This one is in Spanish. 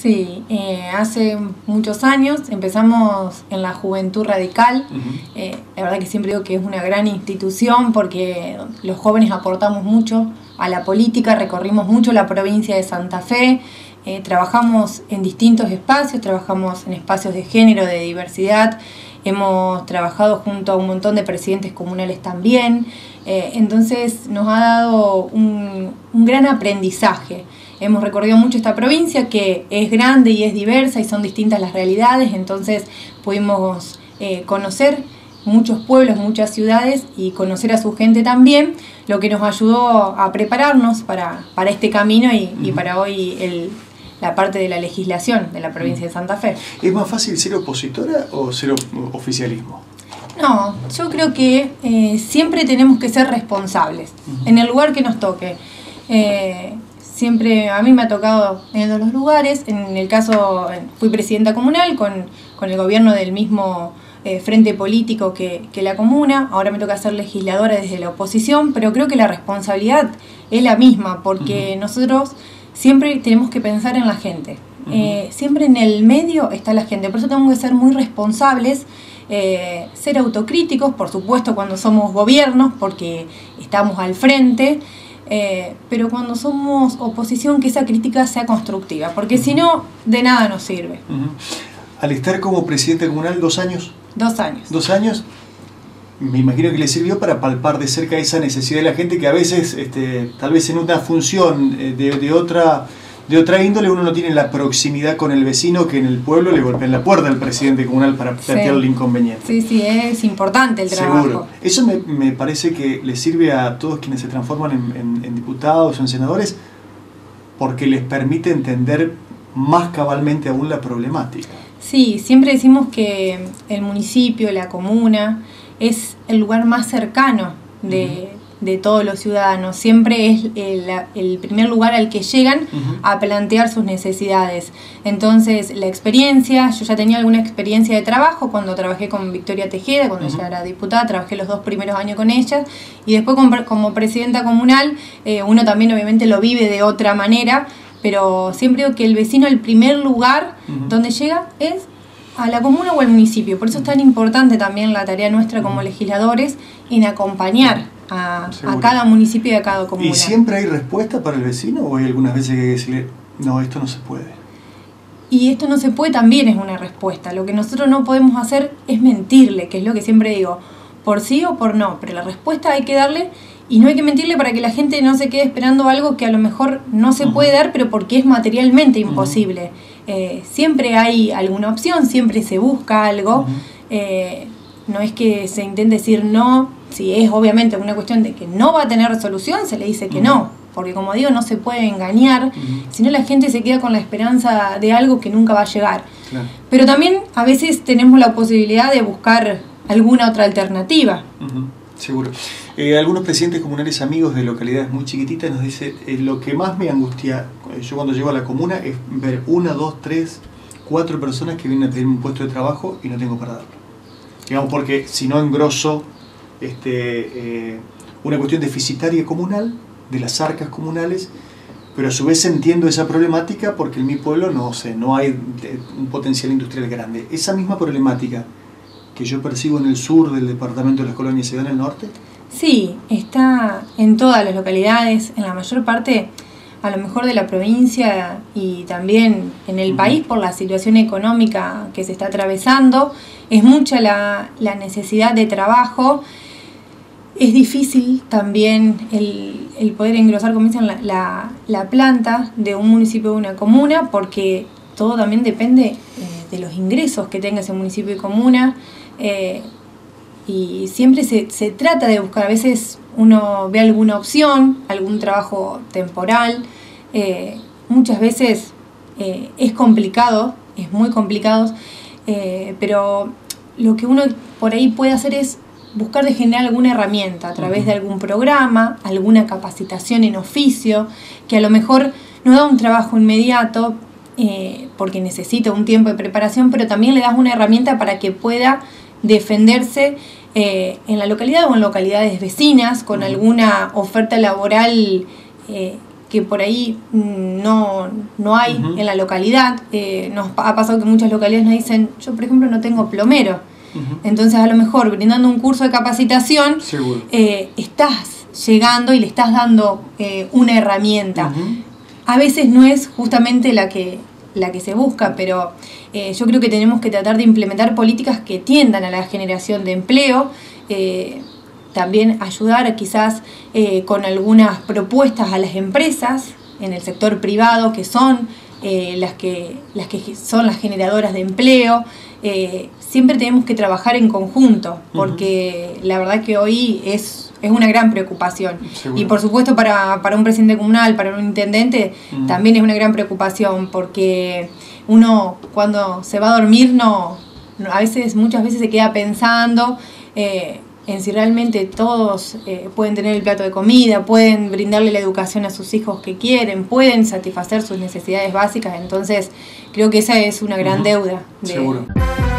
Sí, hace muchos años empezamos en la Juventud Radical. La verdad que siempre digo que es una gran institución porque los jóvenes aportamos mucho a la política, recorrimos mucho la provincia de Santa Fe, trabajamos en distintos espacios, trabajamos en espacios de género, de diversidad, hemos trabajado junto a un montón de presidentes comunales también, entonces nos ha dado un gran aprendizaje. Hemos recorrido mucho esta provincia que es grande y es diversa y son distintas las realidades, entonces pudimos conocer muchos pueblos, muchas ciudades y conocer a su gente también, lo que nos ayudó a prepararnos para este camino y para hoy la parte de la legislación de la provincia de Santa Fe. ¿Es más fácil ser opositora o ser oficialismo? No, yo creo que siempre tenemos que ser responsables en el lugar que nos toque. Siempre a mí me ha tocado en todos los lugares. En el caso, fui presidenta comunal con el gobierno del mismo frente político que la comuna. Ahora me toca ser legisladora desde la oposición, pero creo que la responsabilidad es la misma, porque nosotros siempre tenemos que pensar en la gente. Siempre en el medio está la gente, por eso tenemos que ser muy responsables, ser autocríticos, por supuesto cuando somos gobiernos, porque estamos al frente, pero cuando somos oposición, que esa crítica sea constructiva, porque si no, de nada nos sirve. Al estar como presidente comunal, 2 años. 2 años. 2 años, me imagino que le sirvió para palpar de cerca esa necesidad de la gente que a veces, tal vez en una función de otra índole, uno no tiene la proximidad con el vecino que en el pueblo le golpean la puerta al presidente comunal para plantear el inconveniente. Sí, es importante el trabajo. Seguro. Eso me parece que le sirve a todos quienes se transforman en diputados o en senadores, porque les permite entender más cabalmente aún la problemática. Sí, siempre decimos que el municipio, la comuna, es el lugar más cercano de todos los ciudadanos. Siempre es el primer lugar al que llegan a plantear sus necesidades. Entonces, la experiencia, yo ya tenía alguna experiencia de trabajo cuando trabajé con Victoria Tejeda, cuando ella era diputada, trabajé los 2 primeros años con ella, y después como presidenta comunal, uno también obviamente lo vive de otra manera, pero siempre digo que el vecino, el primer lugar donde llega es a la comuna o al municipio. Por eso es tan importante también la tarea nuestra como legisladores en acompañar a cada municipio y a cada comuna. ¿Y siempre hay respuesta para el vecino o hay algunas veces que hay que decirle, no, esto no se puede? Y esto no se puede también es una respuesta. Lo que nosotros no podemos hacer es mentirle, que es lo que siempre digo, por sí o por no, pero la respuesta hay que darle. Y no hay que mentirle para que la gente no se quede esperando algo que a lo mejor no se puede dar, pero porque es materialmente imposible. Siempre hay alguna opción, siempre se busca algo. No es que se intente decir no, si es obviamente una cuestión de que no va a tener resolución, se le dice que no. Porque como digo, no se puede engañar, sino la gente se queda con la esperanza de algo que nunca va a llegar. Claro. Pero también a veces tenemos la posibilidad de buscar alguna otra alternativa. Seguro. Algunos presidentes comunales amigos de localidades muy chiquititas nos dicen lo que más me angustia yo cuando llego a la comuna es ver 1, 2, 3, 4 personas que vienen a pedir un puesto de trabajo y no tengo para darlo. Digamos, porque si no engroso una cuestión deficitaria comunal, de las arcas comunales, pero a su vez entiendo esa problemática porque en mi pueblo no hay un potencial industrial grande. Esa misma problemática que yo percibo en el sur del departamento de las Colonias, ¿se da en el norte? Sí, está en todas las localidades, en la mayor parte, a lo mejor de la provincia y también en el país por la situación económica que se está atravesando. Es mucha la necesidad de trabajo. Es difícil también el poder engrosar, como dicen, la planta de un municipio o una comuna, porque todo también depende de los ingresos que tenga ese municipio y comuna. Y siempre se trata de buscar, a veces uno ve alguna opción, algún trabajo temporal, muchas veces es complicado, es muy complicado, pero lo que uno por ahí puede hacer es buscar de generar alguna herramienta a través de algún programa, alguna capacitación en oficio, que a lo mejor no da un trabajo inmediato, porque necesita un tiempo de preparación, pero también le das una herramienta para que pueda defenderse en la localidad o en localidades vecinas con alguna oferta laboral que por ahí no hay en la localidad. Nos ha pasado que muchas localidades nos dicen, yo por ejemplo no tengo plomero. Entonces a lo mejor brindando un curso de capacitación estás llegando y le estás dando una herramienta. A veces no es justamente la que se busca, pero yo creo que tenemos que tratar de implementar políticas que tiendan a la generación de empleo, también ayudar quizás con algunas propuestas a las empresas en el sector privado que son las que son las generadoras de empleo. Siempre tenemos que trabajar en conjunto, porque la verdad que hoy es una gran preocupación. Seguro. Y por supuesto para un presidente comunal, para un intendente, también es una gran preocupación, porque uno cuando se va a dormir muchas veces se queda pensando en si realmente todos pueden tener el plato de comida, pueden brindarle la educación a sus hijos que quieren, pueden satisfacer sus necesidades básicas. Entonces creo que esa es una gran deuda. Seguro.